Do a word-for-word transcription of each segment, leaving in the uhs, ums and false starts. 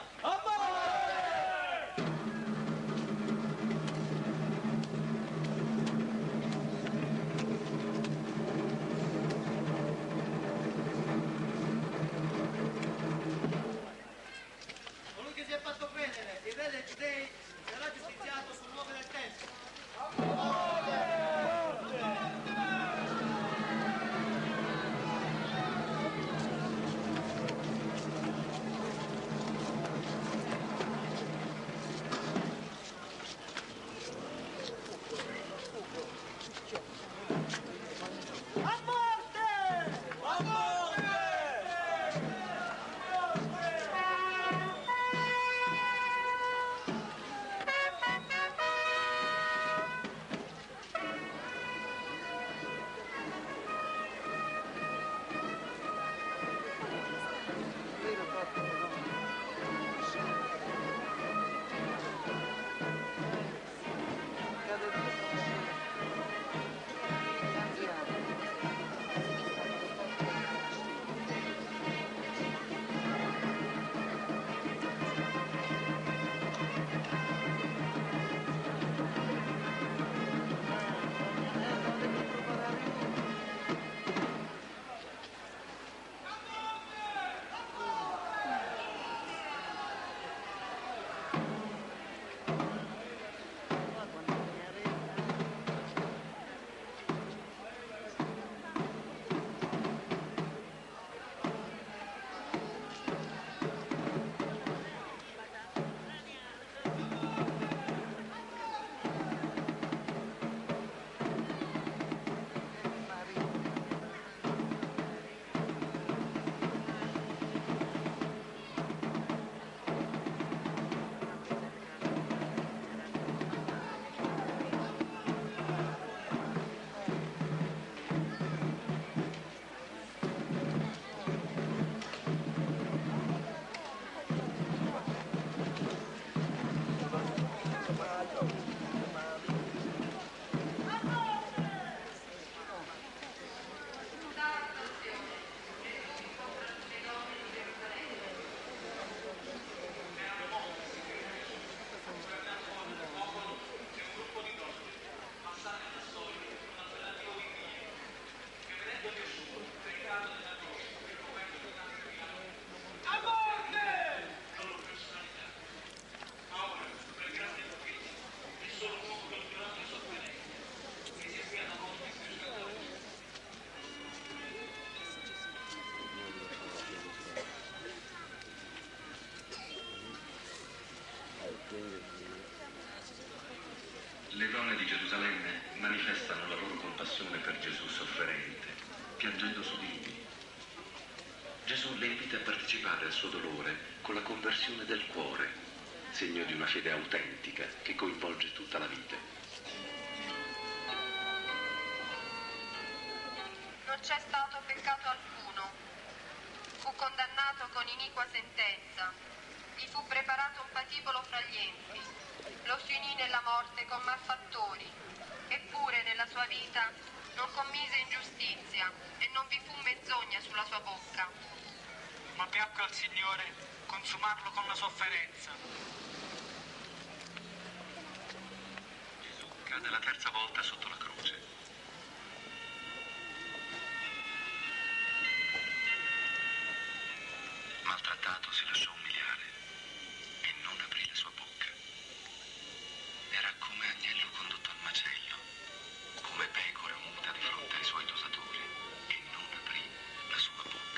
Le donne di Gerusalemme manifestano la loro compassione per Gesù sofferente, piangendo su di lui. Gesù le invita a partecipare al suo dolore con la conversione del cuore, segno di una fede autentica che coinvolge tutta la vita. Non c'è stato peccato alcuno. Fu condannato con iniqua sentenza. Gli fu preparato un patibolo fra gli empi. Lo si unì nella morte con malfattori. Eppure nella sua vita non commise ingiustizia e non vi fu menzogna sulla sua bocca. Ma piacque al Signore consumarlo con la sofferenza. Gesù cade la terza volta sotto la croce. Maltrattato si lasciò umiliare e non aprì la sua bocca. Era come agnello condotto al macello, come pecora muta di fronte ai suoi dosatori e non aprì la sua bocca.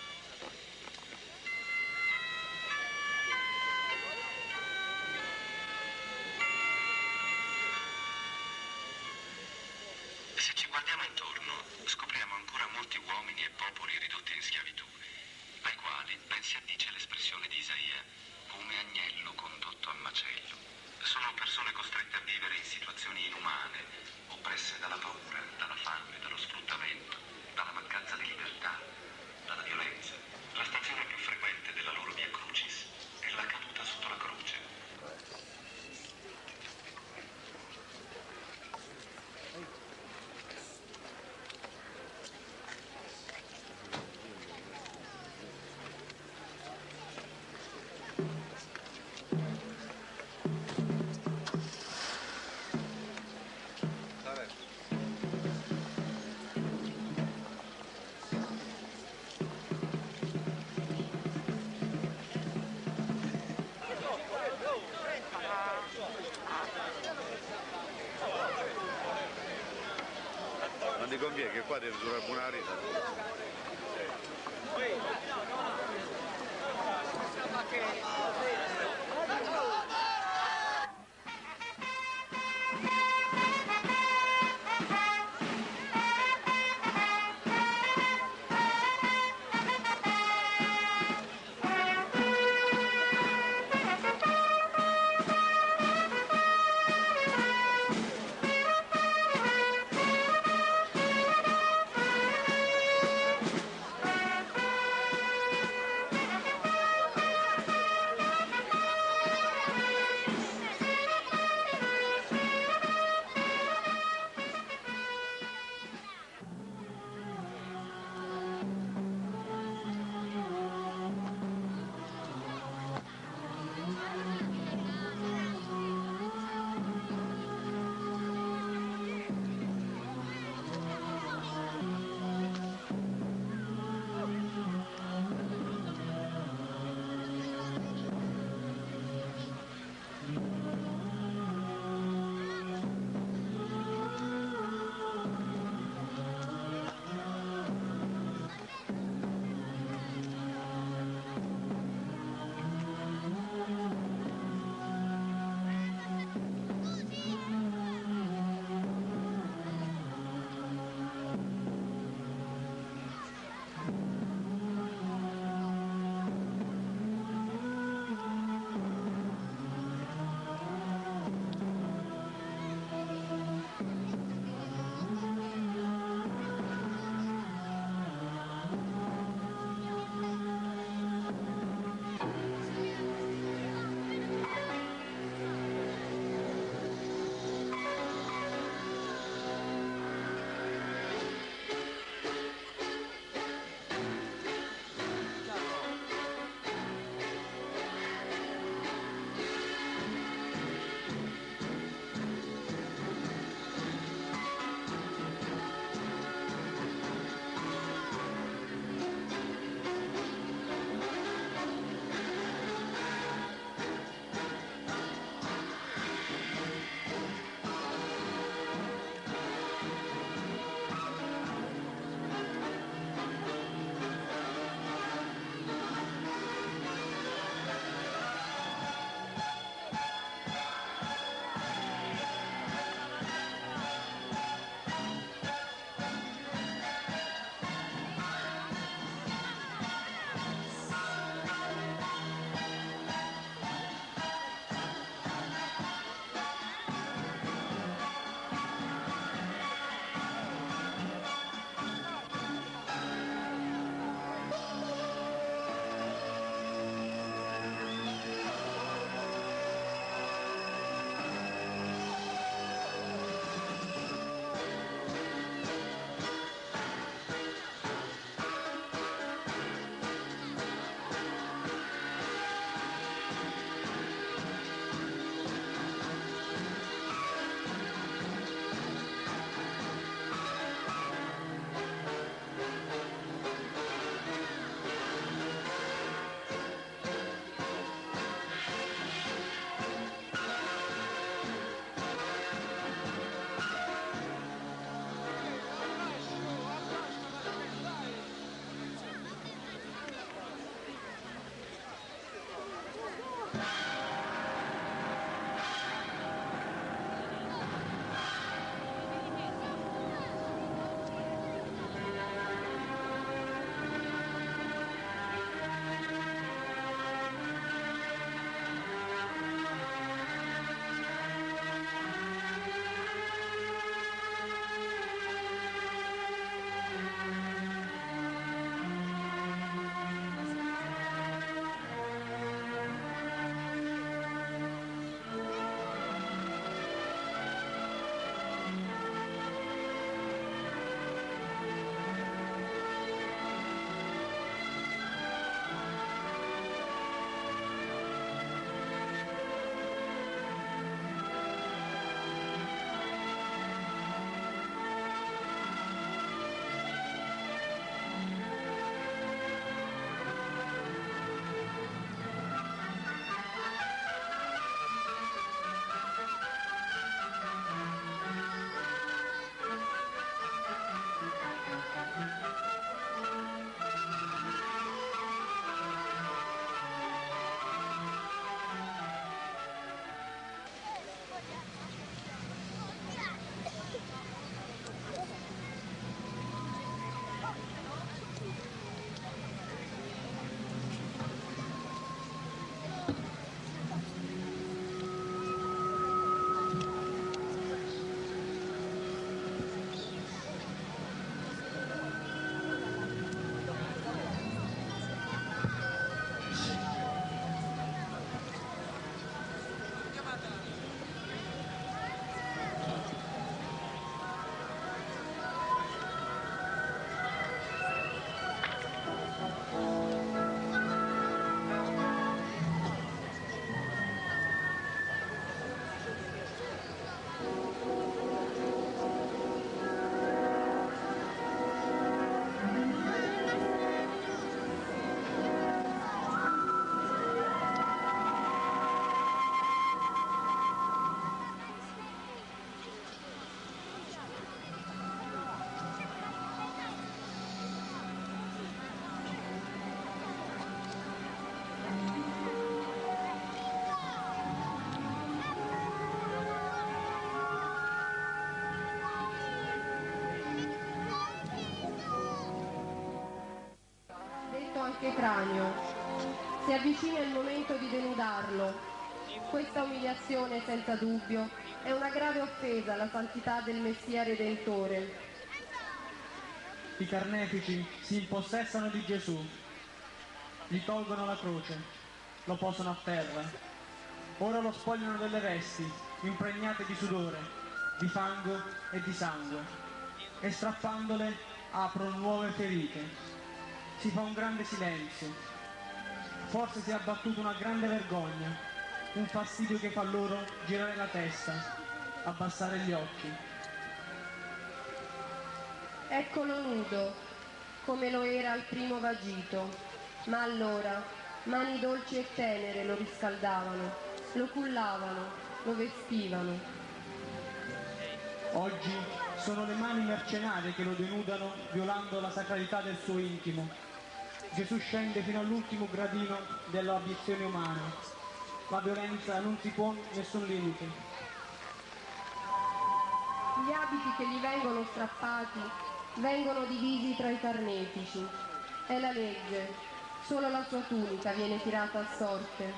Se ci guardiamo intorno, scopriamo ancora molti uomini e popoli ridotti in schiavitù, ai quali ben si addice l'espressione di Isaia, come agnello condotto al macello. Sono persone costrette a vivere in situazioni inumane, oppresse dalla paura, dalla fame, dallo sfruttamento, dalla mancanza di libertà, dalla violenza. La stazione più frequente della loro via crucis è la caduta sotto la croce. ti conviene che qua devi sulla bunarina. anche cranio. Si avvicina il momento di denudarlo. Questa umiliazione, senza dubbio, è una grave offesa alla santità del Messia Redentore. I carnefici si impossessano di Gesù, gli tolgono la croce, lo posano a terra. Ora lo spogliano delle vesti, impregnate di sudore, di fango e di sangue, e strappandole aprono nuove ferite. Si fa un grande silenzio. Forse si è abbattuta una grande vergogna, un fastidio che fa loro girare la testa, abbassare gli occhi. Eccolo nudo, come lo era al primo vagito, ma allora mani dolci e tenere lo riscaldavano, lo cullavano, lo vestivano. Oggi sono le mani mercenarie che lo denudano, violando la sacralità del suo intimo. Gesù scende fino all'ultimo gradino dell'abiezione umana. La violenza non si pone nessun limite. Gli abiti che gli vengono strappati vengono divisi tra i carnefici. È la legge, solo la sua tunica viene tirata a sorte.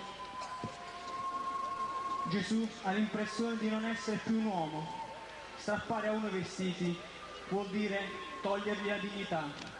Gesù ha l'impressione di non essere più un uomo. Strappare a uno i vestiti vuol dire togliergli la dignità.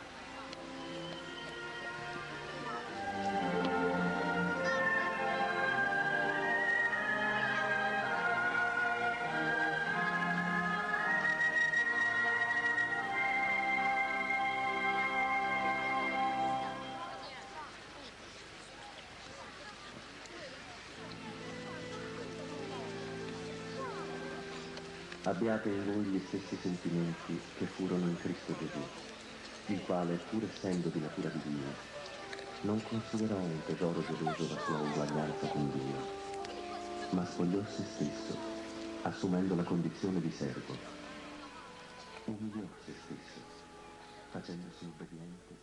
Abbiate in voi gli stessi sentimenti che furono in Cristo Gesù, il quale, pur essendo di natura divina, non considerò un tesoro geloso la sua uguaglianza con Dio, ma spogliò se stesso, assumendo la condizione di servo. Umiliò se stesso, facendosi obbediente.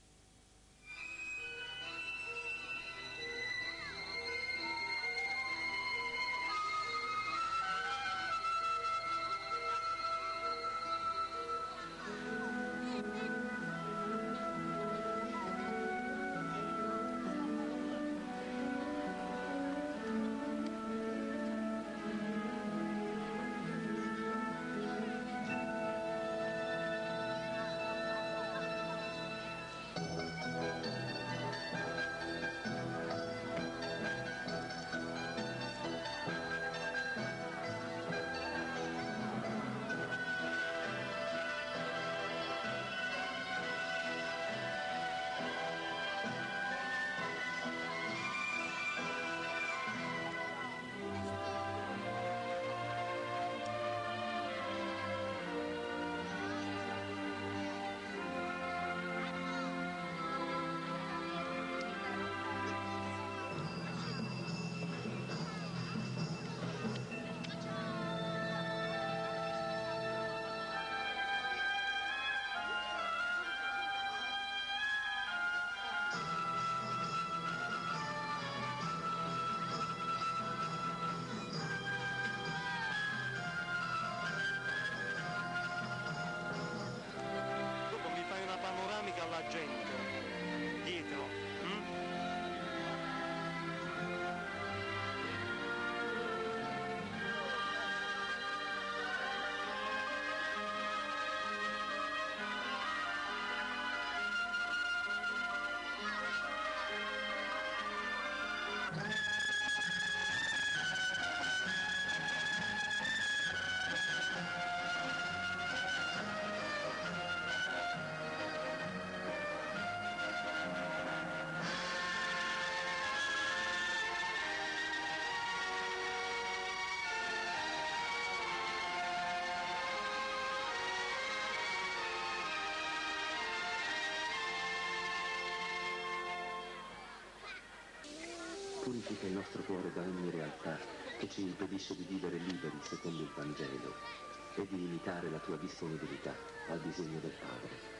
Alla gente dietro, hm? Purifica il nostro cuore da ogni realtà che ci impedisce di vivere liberi secondo il Vangelo e di imitare la tua disponibilità al disegno del Padre.